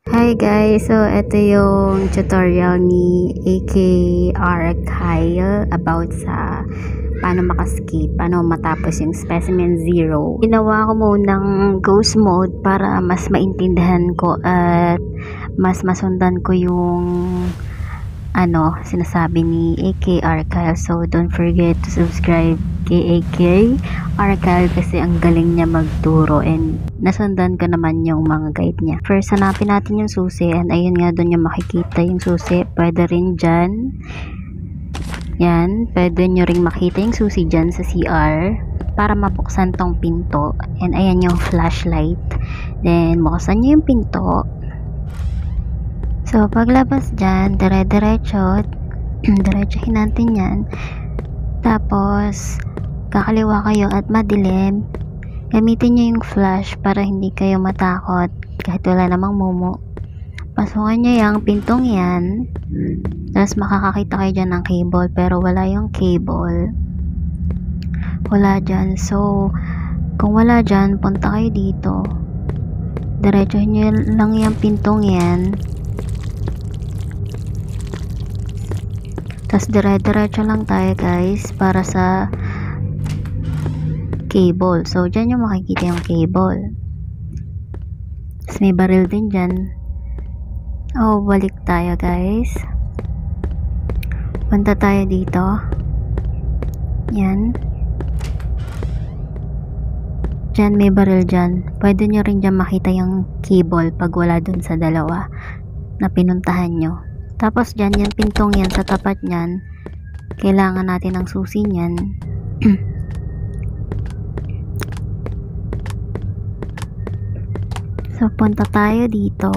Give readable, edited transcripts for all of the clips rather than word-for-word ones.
Hi guys! So, ito yung tutorial ni AKR Kyle about sa paano makaskip, paano matapos yung specimen 0. Ginawa ko munang ghost mode para mas maintindihan ko at mas masundan ko yung sinasabi ni AKR Kyle. So, don't forget to subscribe kay AKR Kyle kasi ang galing niya magturo and nasundan ko naman yung mga guide niya. First, hanapin natin yung susi and ayun nga, doon yung makikita yung susi. Pwede rin dyan. Yan, pwede nyo ring makita yung susi dyan sa CR para mabuksan tong pinto. And ayan yung flashlight. Then, buksan nyo yung pinto. So, paglabas dyan, dire-diretso, diretsohin natin yan. Tapos, kakaliwa kayo at madilim. Gamitin nyo yung flash para hindi kayo matakot kahit wala namang mumu. Pasukan nyo yung pintong yan. Tapos, makakakita kayo dyan ng cable pero wala yung cable. Wala dyan. So, kung wala dyan, punta kayo dito. Diretsohin nyo lang yung pintong yan. Tapos dire-diretso lang tayo guys para sa cable. So, dyan yung makikita yung cable. Tapos may baril din dyan. Oh, balik tayo guys. Punta tayo dito. Yan. Dyan may baril dyan. Pwede nyo rin dyan makita yung cable pag wala dun sa dalawa na pinuntahan nyo. Tapos dyan, yung pintong yan, sa tapat nyan, kailangan natin ng susi nyan. So, punta tayo dito.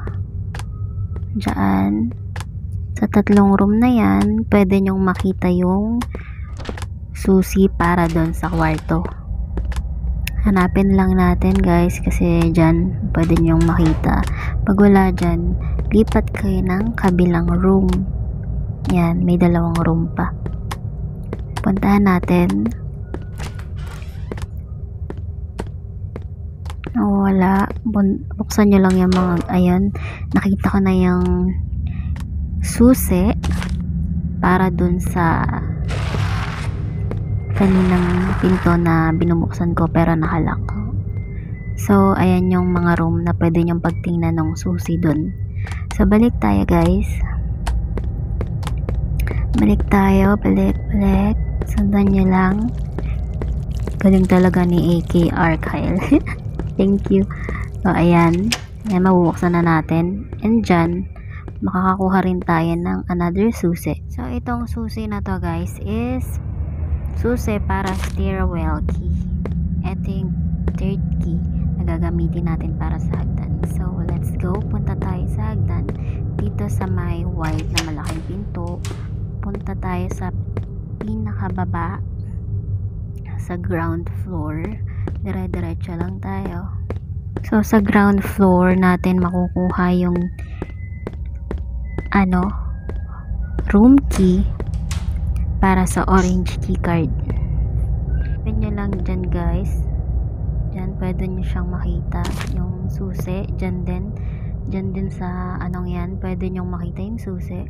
Dyan. Sa tatlong room na yan, pwede nyong makita yung susi para doon sa kwarto. Hanapin lang natin guys, kasi dyan, pwede nyong makita. Pag wala dyan, lipat kayo ng kabilang room. Yan, may dalawang room pa. Puntahan natin. Oh, wala. Buksan nyo lang yung mga, ayun, nakita ko na yung susi para dun sa kaninang pinto na binubuksan ko pero nakalock. So, ayan yung mga room na pwede nyong pagtingnan ng susi dun. So, balik tayo guys. Balik tayo. Balik. Sundan nyo lang. Galing talaga ni AKR Kyle. Thank you. So, ayan. Ayan, mabubuksan na natin. And dyan, makakakuha rin tayo ng another susi. So, itong susi na to guys is susi para stairwell key. Ito yung third key na gagamitin natin para sa hagdan. So, let's go. Punta tayo sa hagdan. Dito sa may white na malaking pinto. Punta tayo sa pinakababa sa ground floor. Dire-diretso lang tayo. So, sa ground floor natin makukuha yung room key para sa orange key card. Pwede nyo lang dyan guys. Dyan pwede nyo siyang makita yung susi. Dyan din sa yan, pwede nyo makita yung susi.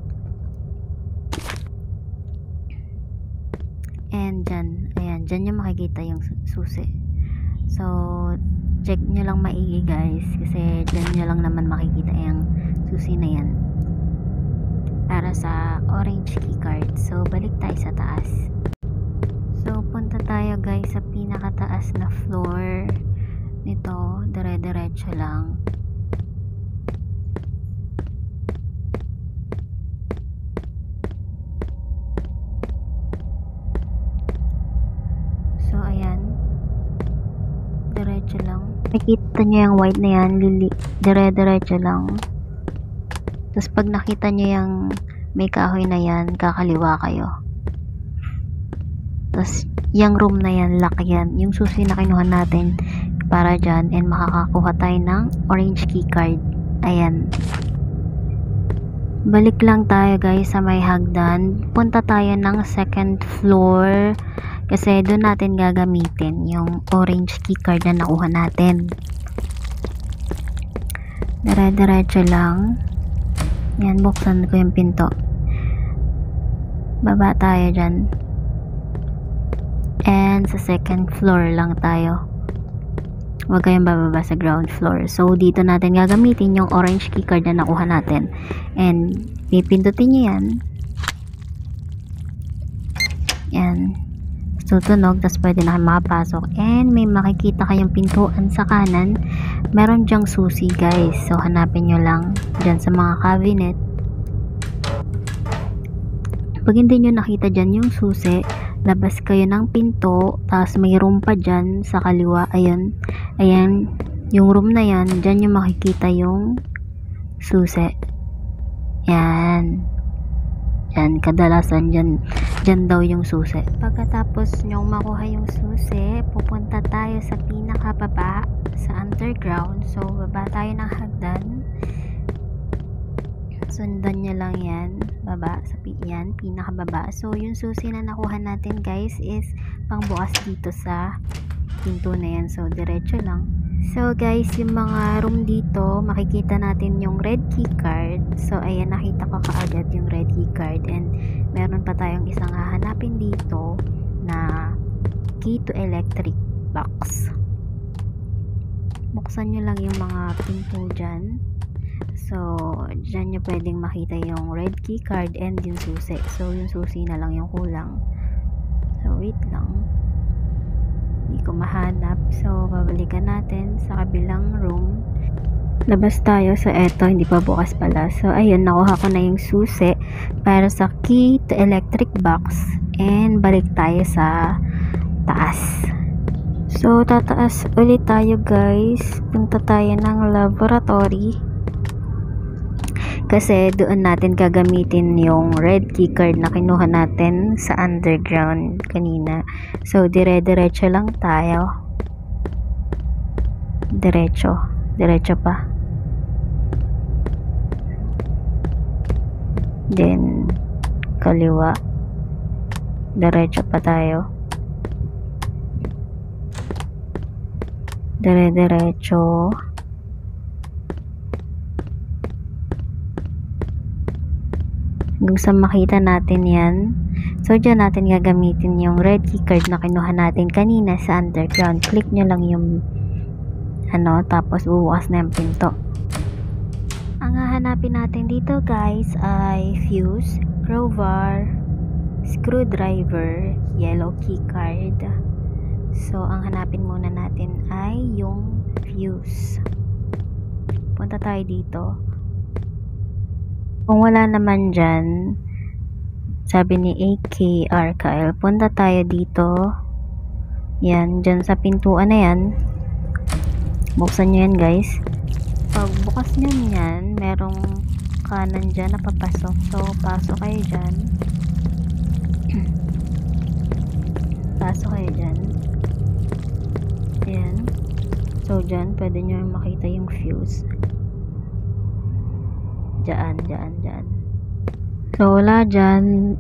And dyan, ayan, dyan nyo makikita yung susi. So, check nyo lang maigi guys, kasi dyan nyo lang naman makikita yung susi na yan para sa orange key card. So, balik tayo sa taas. So, punta tayo guys sa pinakataas na floor nito. Dire-diretso lang. So, ayan. Diretso lang. Nakita nyo yung white na yan, dire-diretso lang. Tapos pag nakita nyo yung may kahoy na yan, kakaliwa kayo. Tapos yung room na yan, lock yan. Yung susi na kinuha natin para dyan, and makakakuha tayo ng orange key card. Ayan. Balik lang tayo guys sa may hagdan. Punta tayo ng second floor kasi doon natin gagamitin yung orange key card na nakuha natin. Dire-diretso lang. Yan, buksan ko yung pinto. Baba tayo dyan. And sa second floor lang tayo. Huwag kayong bababa sa ground floor. So, dito natin gagamitin yung orange keycard na nakuha natin. And, pipindutin nyo yan. Yan. Tutunog, tapos pwede na kayo makapasok. And, may makikita kayong pintuan sa kanan. Meron dyang susi, guys. So, hanapin nyo lang dyan sa mga cabinet. Pag hindi nyo nakita dyan yung susi, labas kayo ng pinto, tapos may room pa dyan sa kaliwa. Ayan, yung room na yan, dyan yung makikita yung susi. Yan, kadalasan dyan daw yung susi. Pagkatapos nyong makuha yung susi, pupunta tayo sa pinakababa, sa underground. So, baba tayo ng hagdan. Sundan nyo lang yan, baba, sa yan, pinakababa. So, yung susi na nakuha natin, guys, is pangbukas dito sa pinto na yan. So, diretso lang. So, guys, yung mga room dito, makikita natin yung red key card. So, ayan, nakita ko kaagad yung red key card. And, meron pa tayong isang hahanapin dito na key to electric box. Buksan nyo lang yung mga pinto dyan. So, dyan nyo pwedeng makita yung red key card and yung susi. So, yung susi na lang yung kulang. So, wait lang. Hindi ko mahanap. So, babalikan natin sa kabilang room. Labas tayo. So, eto, hindi pa bukas pala. So, ayun, nakuha ko na yung susi para sa key to electric box. And, balik tayo sa taas. So, tataas ulit tayo, guys. Punta tayo ng laboratory. Kasi doon natin gagamitin yung red keycard na kinuha natin sa underground kanina. So, dire-diretso lang tayo. Diretso pa. Then, kaliwa. Diretso pa tayo. Dire-diretso. Hanggang sa makita natin yan. So, dyan natin gagamitin yung red keycard na kinuha natin kanina sa underground. Click nyo lang yung tapos bubukas na yung pinto. Ang hahanapin natin dito, guys, ay fuse, crowbar, screwdriver, yellow keycard. So, ang hanapin muna natin ay yung fuse. Punta tayo dito. Kung wala naman dyan, sabi ni AK Archive, punta tayo dito. Yan, dyan sa pintuan na yan. Buksan nyo yan, guys. Pag bukas nyo yan, merong kanan dyan na papasok. So, pasok kayo dyan. Pasok kayo dyan. Ayan. So, dyan, pwede nyo makita yung fuse. Diyan. So, wala dyan.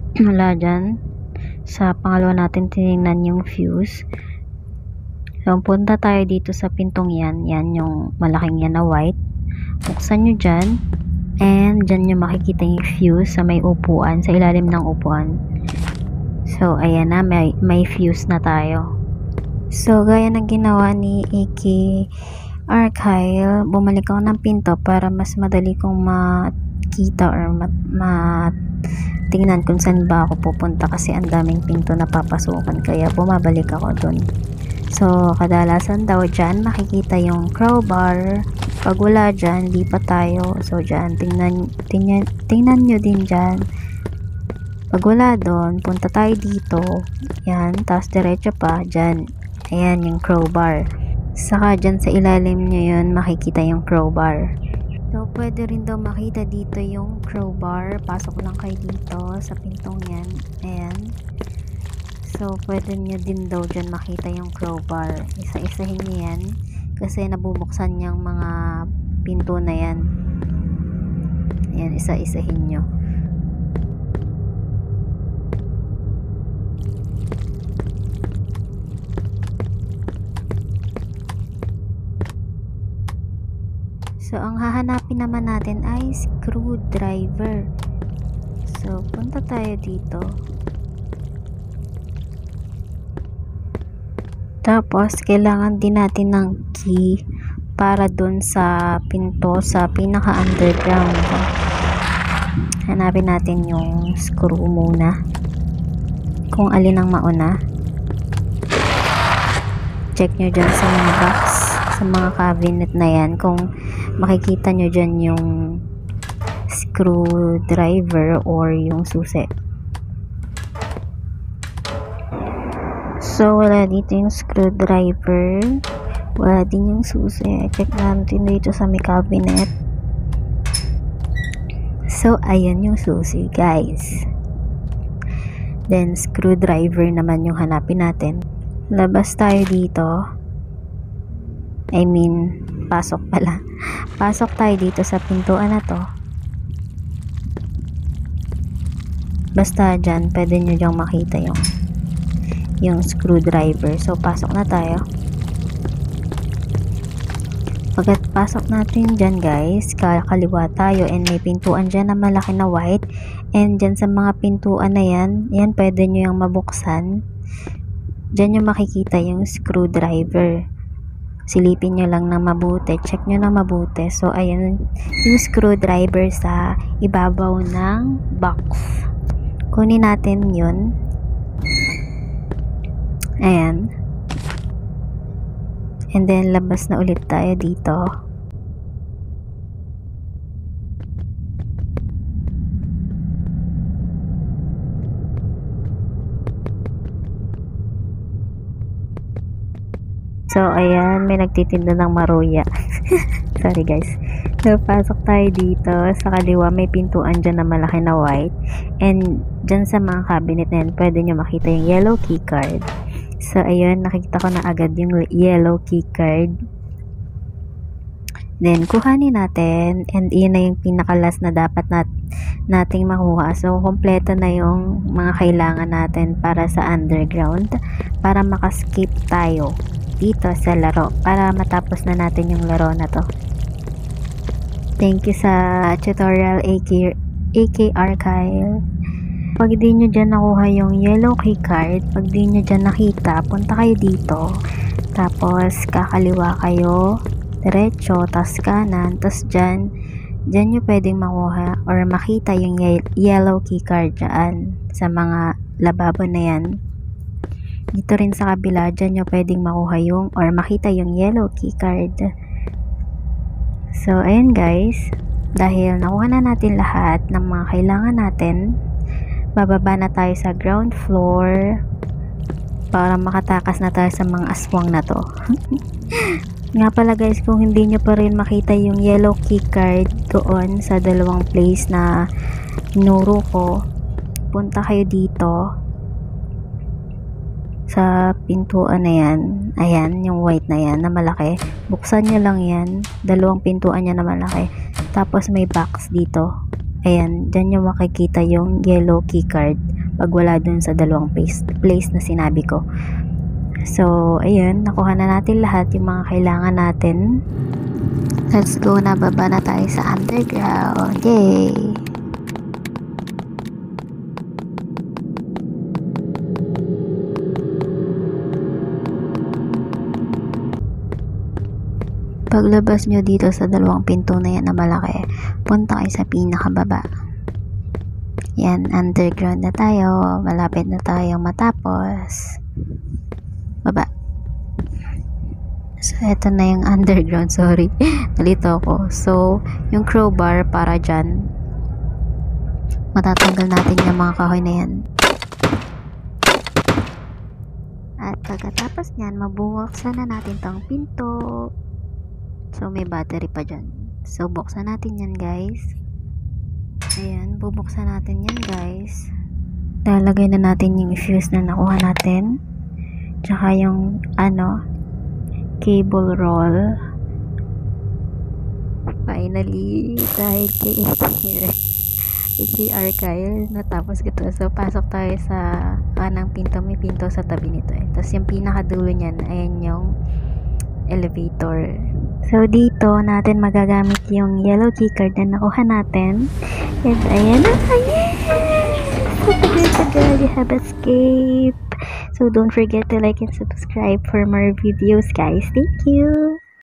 Sa pangalawa natin tinignan yung fuse. So, punta tayo dito sa pintong yan. Yan yung malaking yan na white. Buksan nyo dyan. And, dyan nyo makikita yung fuse sa may upuan. Sa ilalim ng upuan. So, ayan na. May fuse na tayo. So, gaya ng ginawa ni AK Archive, bumalik ako ng pinto para mas madali kong makita or tingnan kung saan ba ako pupunta kasi ang daming pinto na papasukan kaya bumabalik ako dun. So, kadalasan daw dyan makikita yung crowbar. Pag wala dyan, lipat tayo. So, dyan, tingnan nyo din dyan. Pag wala dun, punta tayo dito. Yan, tapos diretso pa, dyan. Ayan, yung crowbar. Saka dyan sa ilalim nyo yun, makikita yung crowbar. So, pwede rin daw makita dito yung crowbar. Pasok lang kayo dito sa pintong yan. Ayan. So, pwede nyo din daw dyan makita yung crowbar. Isa-isahin nyo yan. Kasi nabubuksan yung mga pinto na yan. Ayan, isa-isahin nyo. So, ang hahanapin naman natin ay screwdriver. So, punta tayo dito. Tapos, kailangan din natin ng key para dun sa pinto sa pinaka-underground. Hanapin natin yung screw muna. Kung alin ang mauna. Check nyo dyan sa mga box, sa mga cabinet na yan. Kung makikita nyo dyan yung screwdriver or yung susi. So, wala dito yung screwdriver. Wala din yung susi. Check natin dito sa may cabinet. So, ayan yung susi, guys. Then, screwdriver naman yung hanapin natin. Labas tayo dito. I mean, pasok pala. Pasok tayo dito sa pintuan na to. Basta dyan, pwede nyo dyang makita yung screwdriver. So, pasok na tayo. Pagkat pasok natin dyan, guys, kakaliwa tayo and may pintuan dyan na malaki na white. And dyan sa mga pintuan na yan pwede nyo yung mabuksan. Dyan yung makikita yung screwdriver. Silipin nyo lang na mabuti. Check nyo na mabuti. So, ayan yung screwdriver sa ibabaw ng box. Kunin natin yun. Ayan. And then, labas na ulit tayo dito. So, ayan, may nagtitinda ng maruya. Sorry, guys. So, pasok tayo dito. Sa kaliwa, may pintuan dyan na malaki na white. And, dyan sa mga cabinet na yan, pwede nyo makita yung yellow key card. So, ayun, nakikita ko na agad yung yellow key card. Then, kuhanin natin. And, iyon na yung pinakalas na dapat nating makuha. So, kompleto na yung mga kailangan natin para sa underground. Para makaskip tayo dito sa laro para matapos na natin yung laro na to. Thank you sa tutorial AKR Kyle. Pag di nyo dyan nakuha yung yellow key card, pag di nyo dyan nakita, punta kayo dito, tapos kakaliwa kayo diretso, tas kanan, tas dyan nyo pwedeng makuha or makita yung yellow key card dyan sa mga lababo na yan. Dito rin sa kabila, dyan nyo pwedeng makuha yung or makita yung yellow key card. So, ayan guys. Dahil nakuha na natin lahat ng mga kailangan natin, bababa na tayo sa ground floor para makatakas na tayo sa mga aswang na to. Nga pala guys, kung hindi nyo pa rin makita yung yellow key card doon sa dalawang place na inuro ko, punta kayo dito sa pintuan na yan. Ayan, yung white na yan na malaki. Buksan nyo lang yan. Dalawang pintuan niya na malaki. Tapos may box dito. Ayan, dyan nyo makikita yung yellow key card pag wala dun sa dalawang place na sinabi ko. So, ayun, nakuha na natin lahat yung mga kailangan natin. Let's go na, baba na tayo sa underground. Yay! Paglabas nyo dito sa dalawang pinto na yan na malaki, punta kayo sa pinakababa. Yan, underground na tayo. Malapit na tayo matapos. Baba. So, eto na yung underground. Sorry. Nalito ako. So, yung crowbar para dyan. Matatanggal natin yung mga kahoy na yan. At pagkatapos nyan, mabubuksan na natin tong pinto. So, may battery pa dyan. So, buksan natin yan, guys. Ayan, bubuksan natin yan, guys. Lalagay na natin yung fuse na nakuha natin. Tsaka yung, cable roll. Finally, dahil kay AKR Kyle, natapos ko to. So, pasok tayo sa kanang pinto. May pinto sa tabi nito. Tapos, yung pinakadulo niyan, ayan yung elevator. So, dito natin magagamit yung yellow keycard na nakuha natin. And ayan na, yes! Tagal-tagal, you have escaped. So, don't forget to like and subscribe for more videos, guys. Thank you!